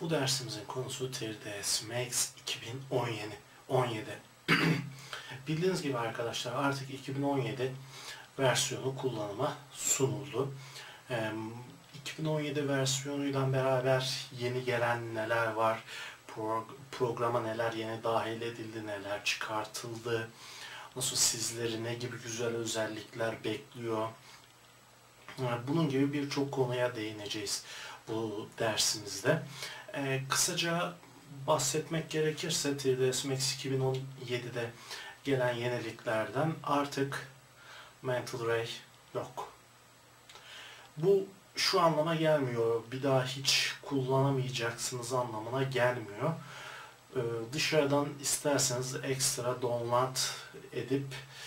Bu dersimizin konusu 3ds Max 2017. Bildiğiniz gibi arkadaşlar artık 2017 versiyonu kullanıma sunuldu. 2017 versiyonuyla beraber yeni gelen neler var, programa neler yeni dahil edildi, neler çıkartıldı, nasıl sizleri ne gibi güzel özellikler bekliyor. Bunun gibi birçok konuya değineceğiz bu dersimizde. Kısaca bahsetmek gerekirse 3ds Max 2017'de gelen yeniliklerden artık Mental Ray yok. Bu şu anlama gelmiyor, bir daha hiç kullanamayacaksınız anlamına gelmiyor. Dışarıdan isterseniz ekstra download edip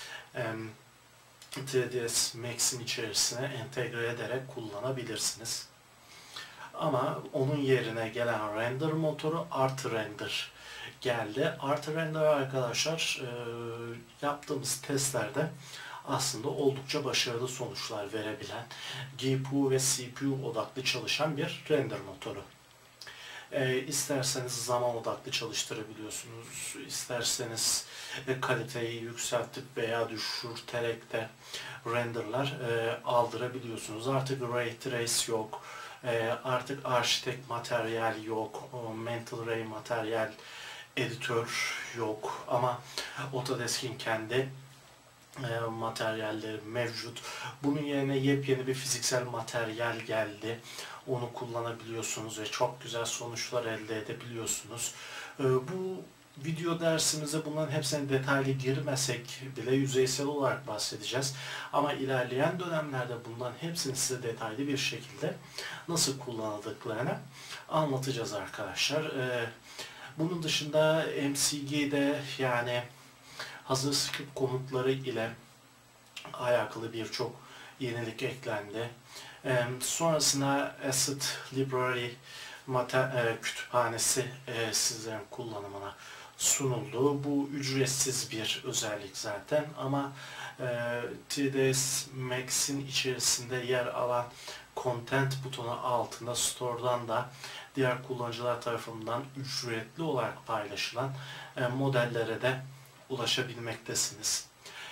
3ds Max'in içerisine entegre ederek kullanabilirsiniz. Ama onun yerine gelen render motoru Art Render geldi. Art Render arkadaşlar yaptığımız testlerde aslında oldukça başarılı sonuçlar verebilen, GPU ve CPU odaklı çalışan bir render motoru. İsterseniz zaman odaklı çalıştırabiliyorsunuz, isterseniz kaliteyi yükseltip veya düşürterek de renderlar aldırabiliyorsunuz. Artık Ray Trace yok, artık Architect materyal yok, Mental Ray materyal editör yok ama Autodesk'in kendi materyalleri mevcut. Bunun yerine yepyeni bir fiziksel materyal geldi. Onu kullanabiliyorsunuz ve çok güzel sonuçlar elde edebiliyorsunuz. Bu video dersimize bunların hepsine detaylı girmesek bile yüzeysel olarak bahsedeceğiz. Ama ilerleyen dönemlerde bunların hepsini size detaylı bir şekilde nasıl kullanıldıklarını anlatacağız arkadaşlar. Bunun dışında MCG'de yani hazır script komutları ile alakalı birçok yenilik eklendi. Sonrasında Asset Library kütüphanesi sizlerin kullanımına sunuldu. Bu ücretsiz bir özellik zaten ama 3ds Max'in içerisinde yer alan Content butonu altında Store'dan da diğer kullanıcılar tarafından ücretli olarak paylaşılan modellere de ulaşabilmektesiniz.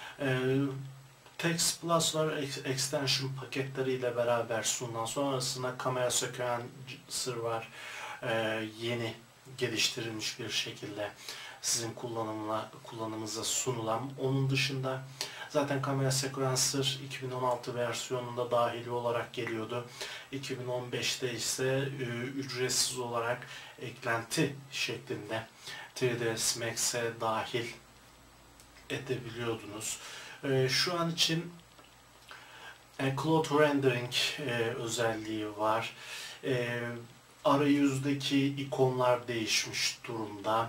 Text Plus var, extension paketleriyle beraber sunulan, sonrasında kamera sequencer var, yeni geliştirilmiş bir şekilde sizin kullanımınıza sunulan. Onun dışında zaten kamera sequencer 2016 versiyonunda dahili olarak geliyordu. 2015'te ise ücretsiz olarak eklenti şeklinde 3ds Max'e dahil edebiliyordunuz. Şu an için Cloud Rendering özelliği var. Arayüzdeki ikonlar değişmiş durumda.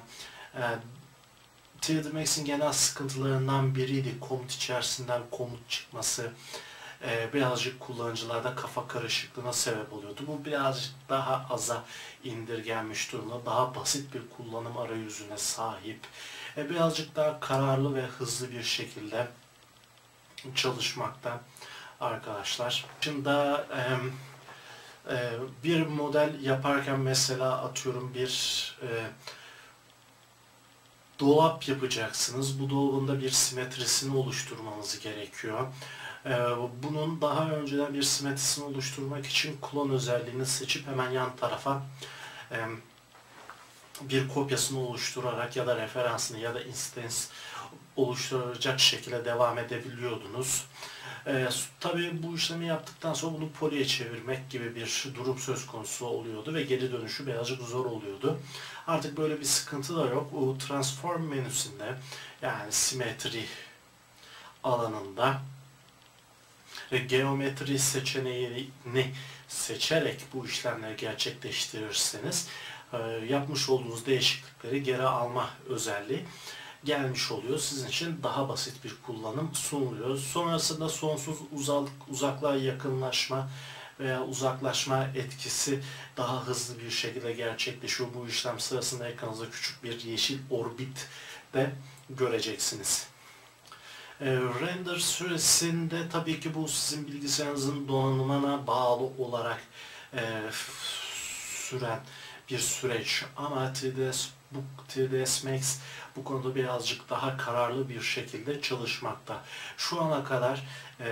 3ds Max'in genel sıkıntılarından biriydi komut içerisinden komut çıkması. Birazcık kullanıcılarda kafa karışıklığına sebep oluyordu. Bu birazcık daha aza indirgenmiş durumda. Daha basit bir kullanım arayüzüne sahip. Birazcık daha kararlı ve hızlı bir şekilde çalışmakta arkadaşlar. Şimdi bir model yaparken mesela atıyorum bir dolap yapacaksınız. Bu dolabın da bir simetrisini oluşturmanız gerekiyor. Bunun daha önceden bir simetrisini oluşturmak için klon özelliğini seçip hemen yan tarafa bir kopyasını oluşturarak ya da referansını ya da instance oluşturacak şekilde devam edebiliyordunuz. Tabii bu işlemi yaptıktan sonra bunu poly'e çevirmek gibi bir durum söz konusu oluyordu ve geri dönüşü birazcık zor oluyordu. Artık böyle bir sıkıntı da yok. O transform menüsünde yani simetri alanında geometri seçeneğini seçerek bu işlemleri gerçekleştirirseniz yapmış olduğunuz değişiklikleri geri alma özelliği gelmiş oluyor. Sizin için daha basit bir kullanım sunuluyor. Sonrasında sonsuz uzaklığa yakınlaşma veya uzaklaşma etkisi daha hızlı bir şekilde gerçekleşiyor. Bu işlem sırasında ekranınızda küçük bir yeşil orbit de göreceksiniz. Render süresinde tabii ki bu sizin bilgisayarınızın donanımına bağlı olarak süren bir süreç. Ama 3ds Max bu konuda birazcık daha kararlı bir şekilde çalışmakta. Şu ana kadar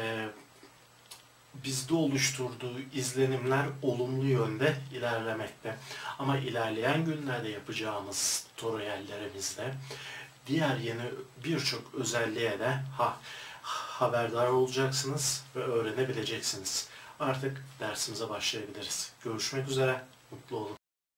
bizde oluşturduğu izlenimler olumlu yönde ilerlemekte. Ama ilerleyen günlerde yapacağımız tutoriallerimizde diğer yeni birçok özelliğe de haberdar olacaksınız ve öğrenebileceksiniz. Artık dersimize başlayabiliriz. Görüşmek üzere, mutlu olun.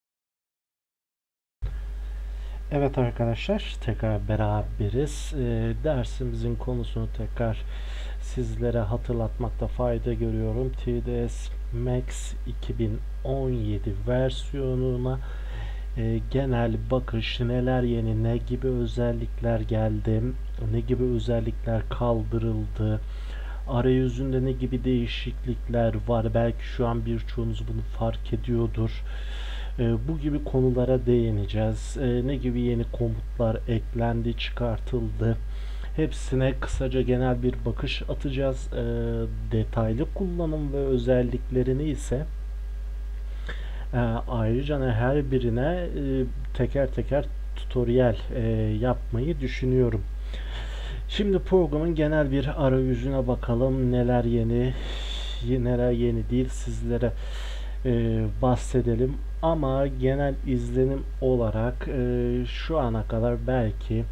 Evet arkadaşlar, tekrar beraberiz. Dersimizin konusunu tekrar sizlere hatırlatmakta fayda görüyorum. 3ds Max 2017 versiyonuna genel bakış, neler yeni, ne gibi özellikler geldi, ne gibi özellikler kaldırıldı, arayüzünde ne gibi değişiklikler var. Belki şu an birçoğunuz bunu fark ediyordur. Bu gibi konulara değineceğiz. Ne gibi yeni komutlar eklendi, çıkartıldı. Hepsine kısaca genel bir bakış atacağız. Detaylı kullanım ve özelliklerini ise ayrıca her birine teker teker tutorial yapmayı düşünüyorum. Şimdi programın genel bir arayüzüne bakalım. Neler yeni, neler yeni değil sizlere bahsedelim. Ama genel izlenim olarak şu ana kadar belki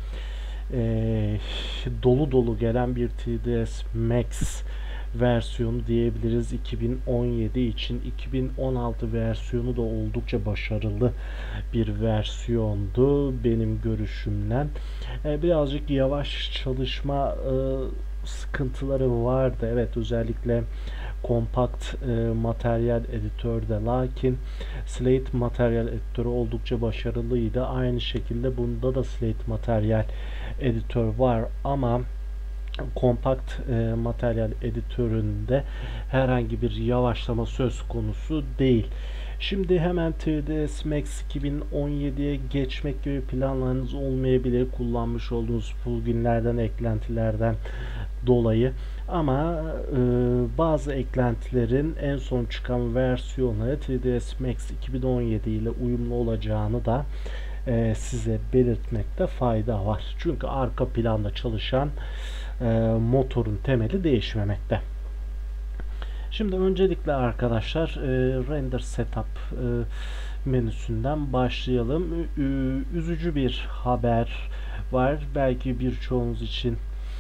dolu dolu gelen bir 3ds Max versiyonu diyebiliriz 2017 için. 2016 versiyonu da oldukça başarılı bir versiyondu benim görüşümden. Birazcık yavaş çalışma sıkıntıları vardı. Evet, özellikle kompakt materyal editörde, lakin Slate materyal editörü oldukça başarılıydı. Aynı şekilde bunda da Slate materyal editör var ama kompakt materyal editöründe herhangi bir yavaşlama söz konusu değil. Şimdi hemen 3ds Max 2017'ye geçmek gibi planlarınız olmayabilir, kullanmış olduğunuz pluginlerden, eklentilerden dolayı. Ama bazı eklentilerin en son çıkan versiyonları 3ds Max 2017 ile uyumlu olacağını da size belirtmekte fayda var. Çünkü arka planda çalışan motorun temeli değişmemekte. Şimdi öncelikle arkadaşlar render setup menüsünden başlayalım. Üzücü bir haber var. Belki birçoğunuz için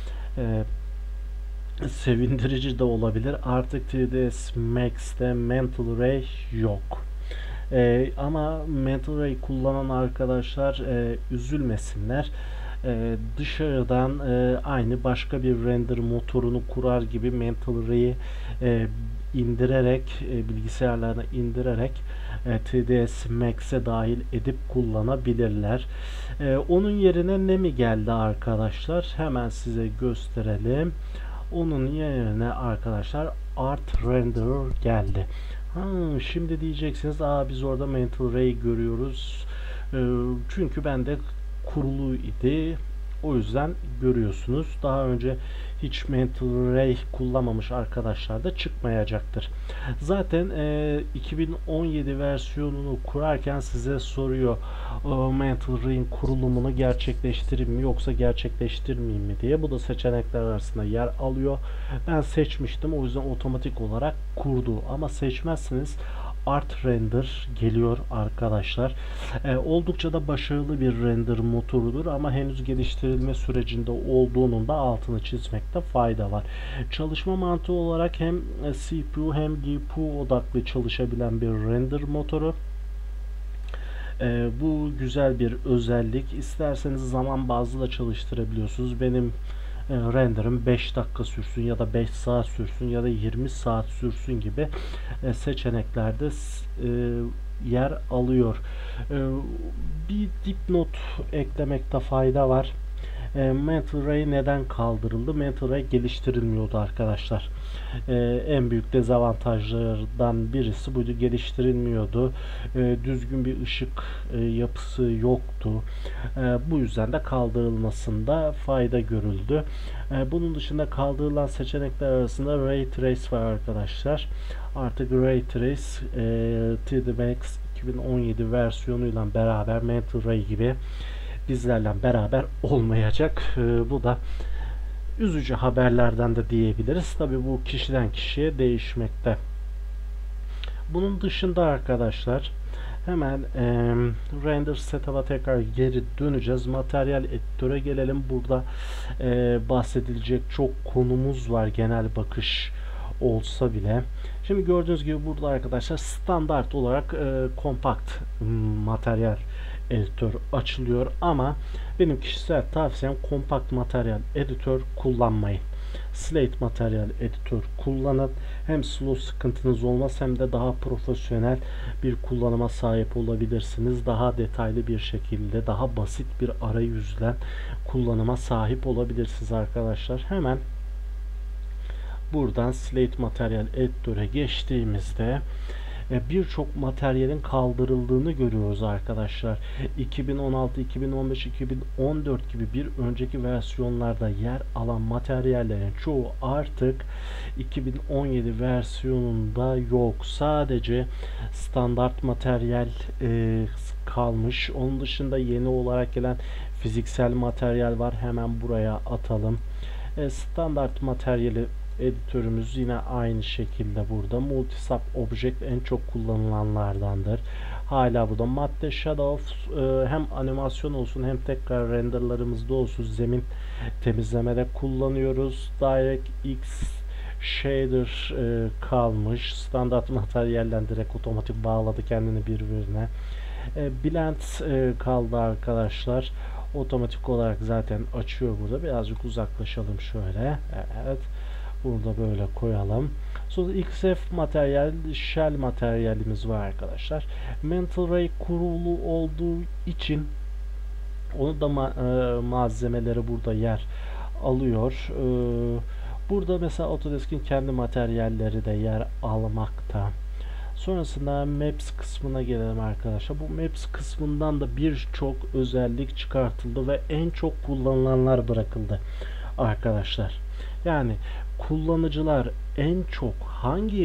sevindirici de olabilir. Artık 3ds Max'te Mental Ray yok. Ama Mental Ray kullanan arkadaşlar üzülmesinler. Dışarıdan aynı başka bir render motorunu kurar gibi Mental Ray'i indirerek, bilgisayarlarına indirerek 3ds Max'e dahil edip kullanabilirler. Onun yerine ne mi geldi arkadaşlar? Hemen size gösterelim. Onun yerine arkadaşlar Art Renderer geldi. Şimdi diyeceksiniz, biz orada Mental Ray görüyoruz. Çünkü bende kurulu idi. O yüzden görüyorsunuz. Daha önce hiç Mental Ray kullanmamış arkadaşlar da çıkmayacaktır. Zaten 2017 versiyonunu kurarken size soruyor, Mental Ray'in kurulumunu gerçekleştireyim mi yoksa gerçekleştirmeyeyim mi diye. Bu da seçenekler arasında yer alıyor. Ben seçmiştim, o yüzden otomatik olarak kurdu. Ama seçmezseniz Art Render geliyor arkadaşlar. Oldukça da başarılı bir render motorudur ama henüz geliştirilme sürecinde olduğunun da altını çizmekte fayda var. Çalışma mantığı olarak hem CPU hem GPU odaklı çalışabilen bir render motoru. Bu güzel bir özellik. İsterseniz zaman bazlı da çalıştırabiliyorsunuz. Benim render'ım 5 dakika sürsün ya da 5 saat sürsün ya da 20 saat sürsün gibi seçeneklerde yer alıyor. Bir dipnot eklemekte fayda var. Mental Ray neden kaldırıldı? Mental Ray geliştirilmiyordu arkadaşlar. En büyük dezavantajlardan birisi buydu. Geliştirilmiyordu. Düzgün bir ışık yapısı yoktu. Bu yüzden de kaldırılmasında fayda görüldü. Bunun dışında kaldırılan seçenekler arasında Ray Trace var arkadaşlar. Artık Ray Trace 3ds Max 2017 versiyonuyla beraber Mental Ray gibi bizlerle beraber olmayacak. Bu da üzücü haberlerden de diyebiliriz. Tabi bu kişiden kişiye değişmekte. Bunun dışında arkadaşlar hemen render setup'a tekrar geri döneceğiz. Materyal editöre gelelim. Burada bahsedilecek çok konumuz var genel bakış olsa bile. Şimdi gördüğünüz gibi burada arkadaşlar standart olarak kompakt materyal editör açılıyor ama benim kişisel tavsiyem kompakt materyal editör kullanmayın. Slate materyal editör kullanın. Hem slow sıkıntınız olmaz hem de daha profesyonel bir kullanıma sahip olabilirsiniz. Daha detaylı bir şekilde, daha basit bir arayüzle kullanıma sahip olabilirsiniz arkadaşlar. Hemen buradan Slate materyal editöre geçtiğimizde birçok materyalin kaldırıldığını görüyoruz arkadaşlar. 2016, 2015, 2014 gibi bir önceki versiyonlarda yer alan materyallerin çoğu artık 2017 versiyonunda yok. Sadece standart materyal kalmış. Onun dışında yeni olarak gelen fiziksel materyal var. Hemen buraya atalım. Standart materyali editörümüz yine aynı şekilde burada. Multisub Object en çok kullanılanlardandır. Hala burada Matte Shadow hem animasyon olsun hem tekrar renderlarımızda olsun zemin temizlemede kullanıyoruz. DirectX Shader kalmış. Standart materyalden direkt otomatik bağladı kendini birbirine. Blend kaldı arkadaşlar. Otomatik olarak zaten açıyor burada. Birazcık uzaklaşalım şöyle. Evet. Bunu da böyle koyalım. Sonra XF materyal, shell materyalimiz var arkadaşlar. Mental Ray kurulu olduğu için onu da malzemeleri burada yer alıyor. Burada mesela Autodesk'in kendi materyalleri de yer almakta. Sonrasında Maps kısmına gelelim arkadaşlar. Bu Maps kısmından da birçok özellik çıkartıldı ve en çok kullanılanlar bırakıldı arkadaşlar. Yani kullanıcılar en çok hangi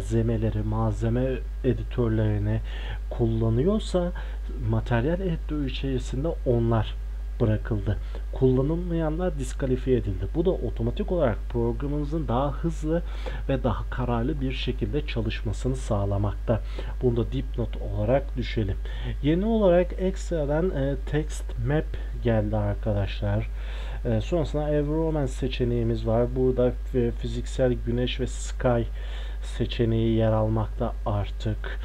malzeme editörlerini kullanıyorsa materyal editörü içerisinde onlar bırakıldı. Kullanılmayanlar diskalifiye edildi. Bu da otomatik olarak programınızın daha hızlı ve daha kararlı bir şekilde çalışmasını sağlamakta. Bunu da dipnot olarak düşelim. Yeni olarak ekstradan text map geldi arkadaşlar. Sonrasında environment seçeneğimiz var. Burada fiziksel güneş ve sky seçeneği yer almakta artık.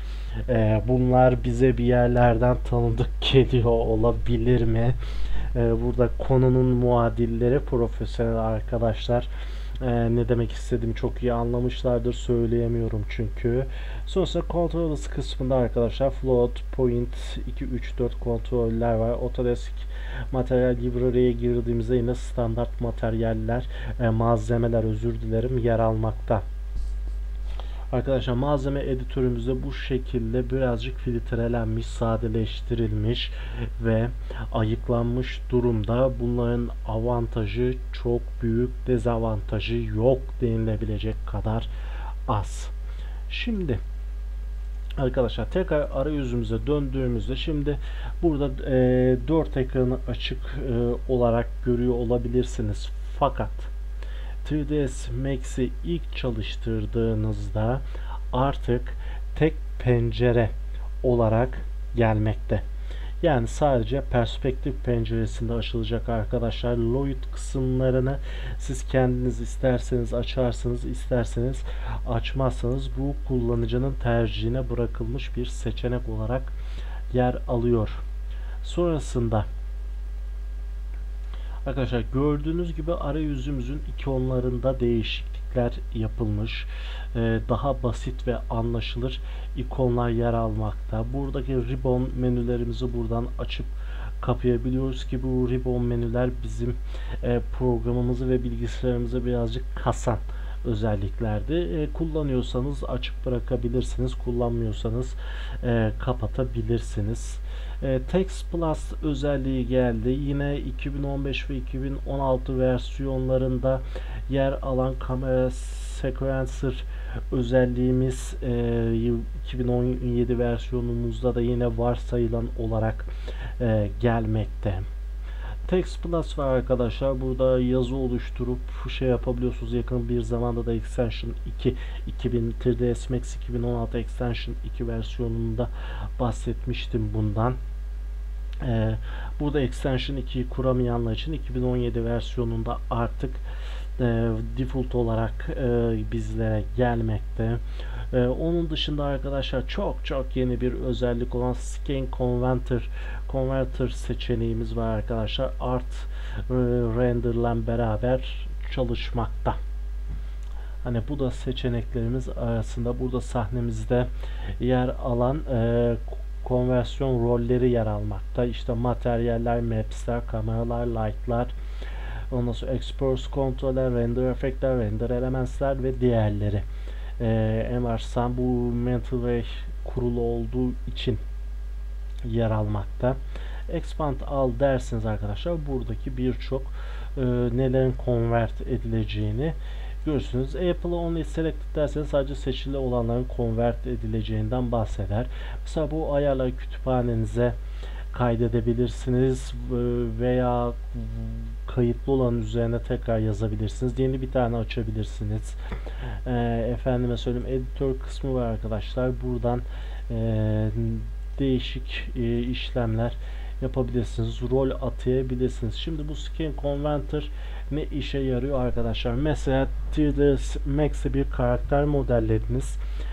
Bunlar bize bir yerlerden tanıdık geliyor olabilir mi? Burada konunun muadilleri profesyonel arkadaşlar. Ne demek istediğimi çok iyi anlamışlardır. Söyleyemiyorum çünkü. Sonrasında controllers kısmında arkadaşlar float, point, 2, 3, 4 kontroller var. Autodesk Material Library'ye girdiğimizde yine standart materyaller, malzemeler özür dilerim yer almakta. Arkadaşlar malzeme editörümüzde bu şekilde birazcık filtrelenmiş, sadeleştirilmiş ve ayıklanmış durumda. Bunların avantajı çok büyük, dezavantajı yok denilebilecek kadar az. Şimdi arkadaşlar tekrar arayüzümüze döndüğümüzde şimdi burada 4 ekranı açık olarak görüyor olabilirsiniz. Fakat 3ds Max'i ilk çalıştırdığınızda artık tek pencere olarak gelmekte. Yani sadece perspektif penceresinde açılacak arkadaşlar. Load kısımlarını siz kendiniz isterseniz açarsınız, isterseniz açmazsanız bu kullanıcının tercihine bırakılmış bir seçenek olarak yer alıyor. Sonrasında arkadaşlar gördüğünüz gibi arayüzümüzün ikonlarında değişiklikler yapılmış. Daha basit ve anlaşılır ikonlar yer almakta. Buradaki ribbon menülerimizi buradan açıp kapayabiliyoruz ki bu ribbon menüler bizim programımızı ve bilgisayarımızı birazcık kasan özelliklerdi. Kullanıyorsanız açık bırakabilirsiniz. Kullanmıyorsanız kapatabilirsiniz. Text Plus özelliği geldi. Yine 2015 ve 2016 versiyonlarında yer alan kamera sequencer özelliğimiz 2017 versiyonumuzda da yine varsayılan olarak gelmekte. Text Plus var arkadaşlar. Burada yazı oluşturup şey yapabiliyorsunuz. Yakın bir zamanda da Extension 2 3ds Max 2016 Extension 2 versiyonunda bahsetmiştim bundan. Burada Extension 2'yi kuramayanlar için 2017 versiyonunda artık default olarak bizlere gelmekte. Onun dışında arkadaşlar çok yeni bir özellik olan Scan Converter seçeneğimiz var arkadaşlar. Art Render'la beraber çalışmakta. Hani bu da seçeneklerimiz arasında burada sahnemizde yer alan konversiyon rolleri yer almakta. İşte materyaller, maps'ler, kameralar, light'lar, ondan sonra expose kontroller, render efektler, render elementsler ve diğerleri. MRSAM bu Mental Ray kurulu olduğu için yer almakta. Expand al dersiniz arkadaşlar. Buradaki birçok nelerin convert edileceğini görürsünüz. Apple only selected derseniz sadece seçili olanların convert edileceğinden bahseder. Mesela bu ayarları kütüphanenize kaydedebilirsiniz veya kayıtlı olan üzerine tekrar yazabilirsiniz. Yeni bir tane açabilirsiniz. Efendime söyleyeyim, editör kısmı var arkadaşlar. Buradan değişik işlemler yapabilirsiniz. Rol atayabilirsiniz. Şimdi bu Scan Converter ne işe yarıyor arkadaşlar? Mesela 3ds Max'e bir karakter modellediniz.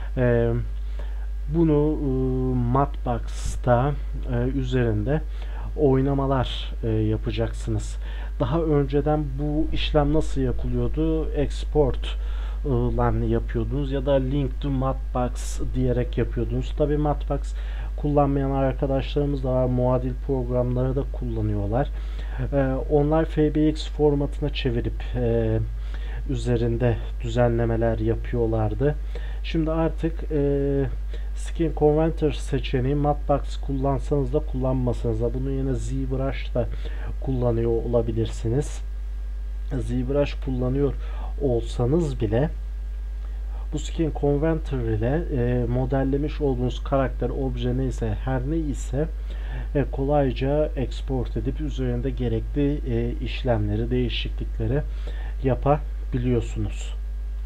Bunu Matbox'ta üzerinde oynamalar yapacaksınız. Daha önceden bu işlem nasıl yapılıyordu? Export ile yapıyordunuz ya da link to Matbox diyerek yapıyordunuz. Tabi Matbox kullanmayan arkadaşlarımız da var. Muadil programları da kullanıyorlar. Onlar FBX formatına çevirip üzerinde düzenlemeler yapıyorlardı. Şimdi artık Scan Converter seçeneği Matbox kullansanız da kullanmasanız da, bunu yine ZBrush'ta kullanıyor olabilirsiniz. ZBrush kullanıyor olsanız bile bu Scan Converter ile modellemiş olduğunuz karakter, obje neyse, her ne ise kolayca export edip üzerinde gerekli işlemleri, değişiklikleri yapabiliyorsunuz.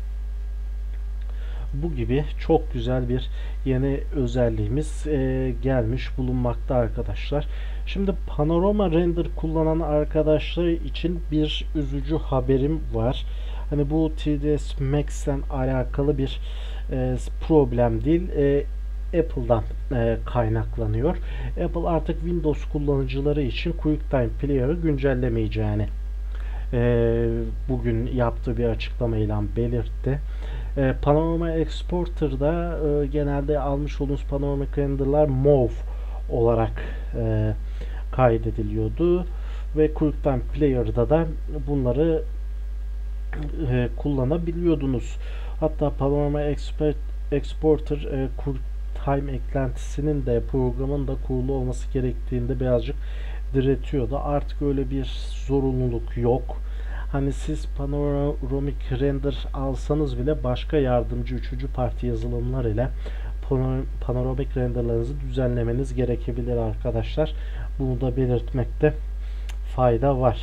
Bu gibi çok güzel bir yeni özelliğimiz gelmiş bulunmakta arkadaşlar. Şimdi panorama render kullanan arkadaşlar için bir üzücü haberim var. Hani bu 3ds Max'ten alakalı bir problem değil. Apple'dan kaynaklanıyor. Apple artık Windows kullanıcıları için QuickTime Player'ı güncellemeyeceğini bugün yaptığı bir açıklamayla belirtti. Panorama Exporter'da genelde almış olduğunuz panoramik renderlar MOV olarak kaydediliyordu ve QuickTime Player'da da bunları kullanabiliyordunuz. Hatta Panorama Exporter QuickTime eklentisinin de programın da kurulu olması gerektiğinde birazcık diretiyordu. Artık öyle bir zorunluluk yok. Hani siz panoramik render alsanız bile başka yardımcı üçüncü parti yazılımlar ile panoramik renderlarınızı düzenlemeniz gerekebilir arkadaşlar. Bunu da belirtmekte fayda var.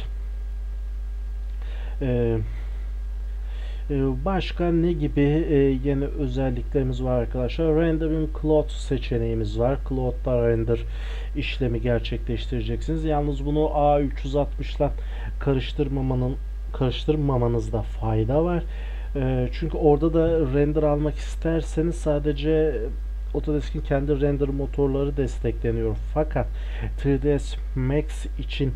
Başka ne gibi yeni özelliklerimiz var arkadaşlar? Rendering Cloud seçeneğimiz var. Cloud'da render işlemi gerçekleştireceksiniz. Yalnız bunu A360'la karıştırmamanızda fayda var. Çünkü orada da render almak isterseniz sadece Autodesk'in kendi render motorları destekleniyor. Fakat 3ds Max için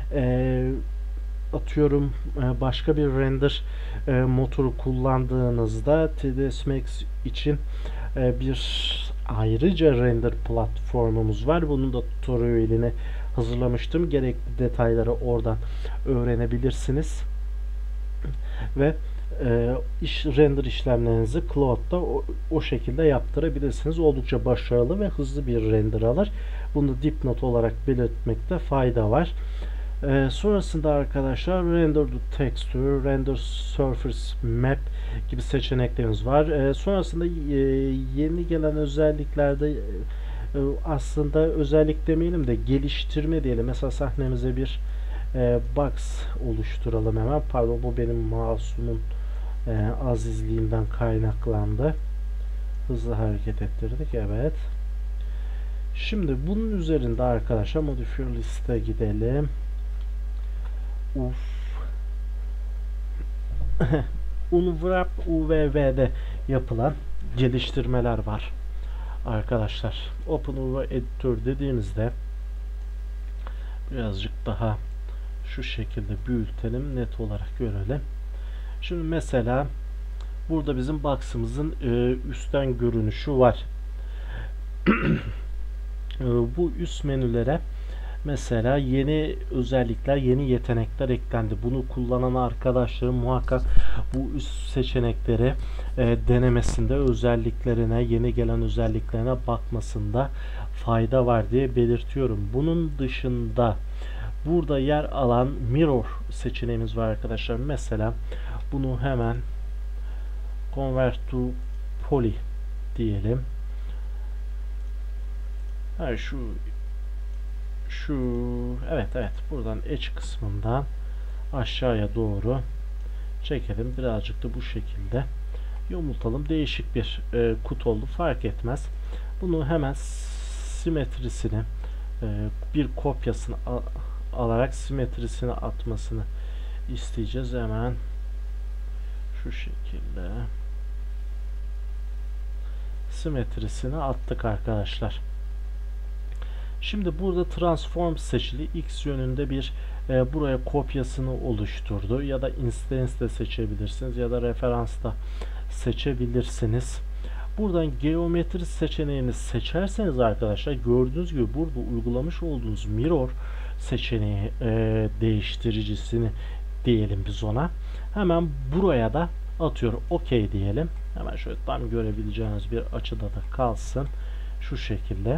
atıyorum başka bir render motoru kullandığınızda 3ds Max için bir ayrıca render platformumuz var. Bunun da tutorialini hazırlamıştım. Gerekli detayları oradan öğrenebilirsiniz. Ve render işlemlerinizi Cloud'da o şekilde yaptırabilirsiniz. Oldukça başarılı ve hızlı bir render alır. Bunu dipnot olarak belirtmekte fayda var. Sonrasında arkadaşlar render to texture, render surface map gibi seçeneklerimiz var. Sonrasında yeni gelen özelliklerde aslında özellik demeyelim de geliştirme diyelim. Mesela sahnemize bir box oluşturalım hemen. Pardon, bu benim mouse'umun azizliğinden kaynaklandı. Hızlı hareket ettirdik. Evet. Şimdi bunun üzerinde arkadaşlar modifier liste gidelim. Unwrap UVV'de yapılan geliştirmeler var arkadaşlar. OpenUV Editor dediğimizde birazcık daha şu şekilde büyütelim, net olarak görelim. Şimdi mesela burada bizim box'ımızın üstten görünüşü var. Bu üst menülere mesela yeni özellikler, yeni yetenekler eklendi. Bunu kullanan arkadaşlarım muhakkak bu üst seçenekleri denemesinde, özelliklerine, yeni gelen özelliklerine bakmasında fayda var diye belirtiyorum. Bunun dışında burada yer alan mirror seçeneğimiz var arkadaşlar. Mesela bunu hemen convert to poly diyelim. Evet, buradan edge kısmından aşağıya doğru çekelim. Birazcık da bu şekilde yumultalım. Değişik bir kut oldu. Fark etmez. Bunu hemen simetrisini bir kopyasını alarak simetrisini atmasını isteyeceğiz. Hemen şu şekilde simetrisini attık arkadaşlar. Şimdi burada transform seçili. X yönünde bir buraya kopyasını oluşturdu. Ya da instance de seçebilirsiniz. Ya da referans da seçebilirsiniz. Buradan geometri seçeneğini seçerseniz arkadaşlar gördüğünüz gibi burada uygulamış olduğunuz mirror seçeneği değiştiricisini diyelim biz ona. Hemen buraya da atıyor. OK diyelim. Hemen şöyle tam görebileceğiniz bir açıda da kalsın. Şu şekilde.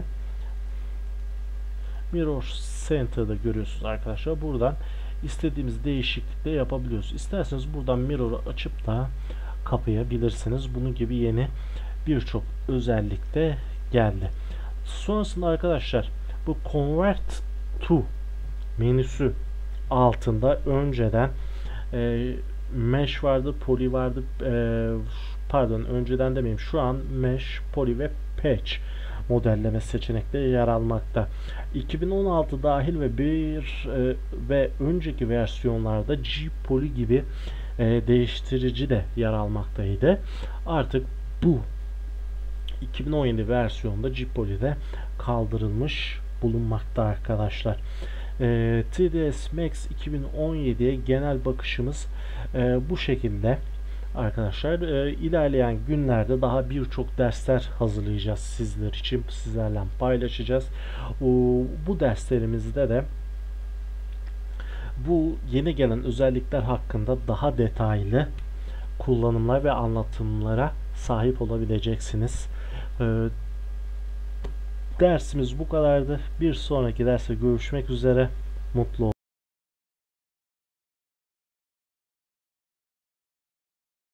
Mirror Center'da görüyorsunuz arkadaşlar. Buradan istediğimiz değişiklikle yapabiliyoruz. İsterseniz buradan mirror'u açıp da kapayabilirsiniz. Bunun gibi yeni birçok özellik de geldi. Sonrasında arkadaşlar bu Convert to menüsü altında önceden Mesh vardı, Poly vardı. Pardon, önceden demeyeyim. Şu an Mesh, Poly ve Patch modelleme seçenekleri yer almakta. 2016 dahil ve önceki versiyonlarda G-Poly gibi değiştirici de yer almaktaydı. Artık bu 2017 versiyonda G-Poly'de kaldırılmış bulunmakta arkadaşlar. 3ds Max 2017'ye genel bakışımız bu şekilde. Arkadaşlar ilerleyen günlerde daha birçok dersler hazırlayacağız sizler için, sizlerle paylaşacağız. Bu derslerimizde de bu yeni gelen özellikler hakkında daha detaylı kullanımlar ve anlatımlara sahip olabileceksiniz. Dersimiz bu kadardı. Bir sonraki derste görüşmek üzere. Mutlu olun.